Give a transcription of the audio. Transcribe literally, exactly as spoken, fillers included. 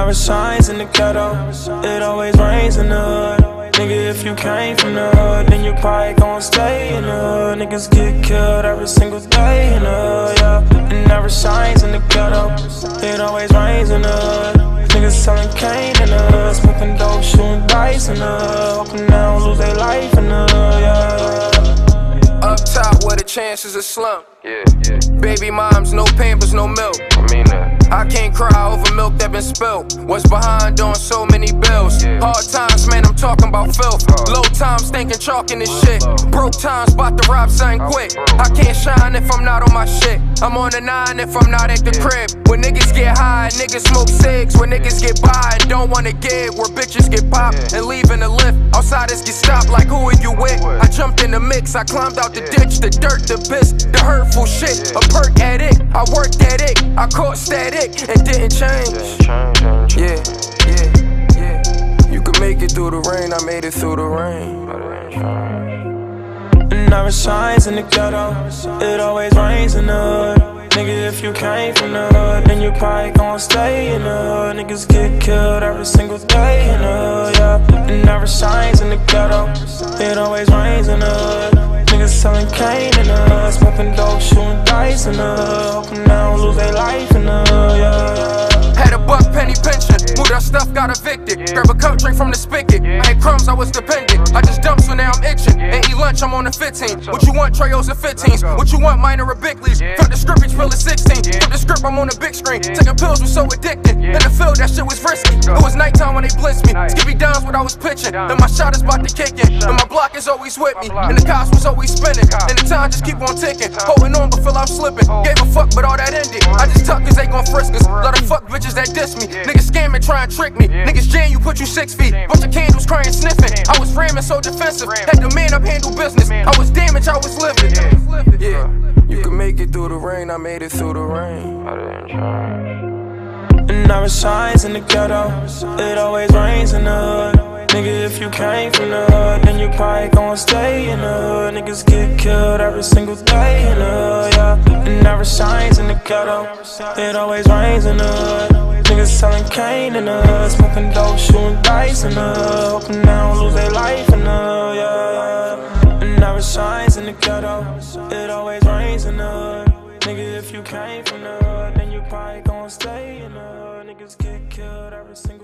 never shines in the ghetto, it always rains in the hood. Nigga, if you came from the hood, then you probably gon' stay in the hood. Niggas get killed every single day in the hood, yeah. It never shines in the ghetto, it always rains in the hood. Niggas selling cane in the hood, smoking dope, shooting dice in the hood, hoping they don't lose their life in the hood, yeah. Up top where the chances are slim. Yeah, yeah. Baby moms, no pampers, no milk. I mean that. I can't cry over milk that been spilled. What's behind on so many bills? Yeah. Hard times, man, I'm talking about filth. Low times, thinking chalk in this shit. Broke times, bout to rob something quick. I can't shine if I'm not on my shit. I'm on the nine if I'm not at the crib. When niggas get high, niggas smoke cigs. When niggas get by and don't wanna give. Where bitches get popped and leaving the lift. Outsiders get stopped like who are you with? I jumped in the mix, I climbed out the ditch. The dirt, the piss, the hurtful shit. A perk addict, I worked at it. I caught static and didn't change. Yeah, yeah, yeah. You could make it through the rain, I made it through the rain. It never shines in the ghetto, it always rains in the hood. Nigga, if you came from the hood, then you probably gon' stay in the hood. Niggas get killed every single day in the hood, yeah. It never shines in the ghetto, it always rains in the hood. Niggas selling cane in the hood, smoking dope, shooting dice in the hood, hoping they don't lose their life in the hood, yeah. Had a buck penny pension, moved our stuff, got evicted. Grab a cup, drink from the spigot. I had crumbs, I was dependent. I just dumped, so now I'm itching. And eat lunch, I'm on the fifteen. What you want, Treyos or fifteens? What you want, minor or big leagues? Flip the script, each pill is sixteen. Flip the script, I'm on the big screen. Taking pills was so addicting. In the field, that shit was risky. It was nighttime when they blitzed me. Skippy Downs what I was pitching. And my shot is about to kick in. And my block is always with me. And the cops was always spinning. And the time just keep on ticking. Holding on, but feel I'm slipping. Gave a fuck, but all that ended. I just tuck cause they gon' frisk us. Let them fuck bitches that diss me. Niggas scamming, try and trick me. Niggas jam you, put you six feet. Bunch of candles crying, sniffing. I was ramming so defensive. Had the man up handle business. I was damaged, I was living. Yeah, you can make it through the rain, I made it through the rain. I didn't try. It never shines in the ghetto, it always rains in the hood. Nigga, if you came from the hood, then you probably gon' stay in the hood. Niggas get killed every single day in the hood, yeah. It never shines in the ghetto, it always rains in the hood. Niggas selling cane in the hood, smoking dope, shooting dice in the hood, hoping they don't lose their life in the hood, yeah. It never shines in the ghetto, it always rains in the hood. Nigga, if you came from the hood, then you probably gon' stay in the hood. Niggas get killed every single